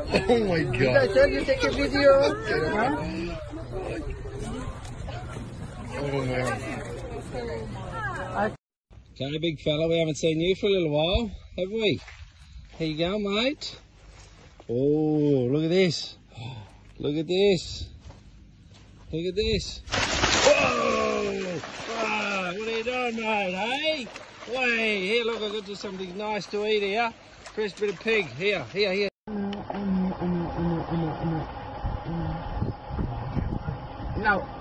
Oh my God. I said you take a video. Huh? Oh man. Okay, big fella, we haven't seen you for a little while, have we? Here you go, mate. Oh, look at this. Look at this. Look at this. Whoa! Ah, what are you doing, mate, hey? Way, here, look, I've got you something nice to eat here. Fresh bit of pig. Here, here, here. No.